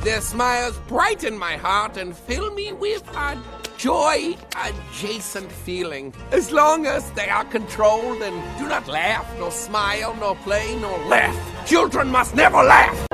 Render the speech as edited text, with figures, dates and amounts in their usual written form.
Their smiles brighten my heart and fill me with a joy-adjacent feeling. As long as they are controlled and do not laugh, nor smile, nor play, nor laugh. Children must never laugh!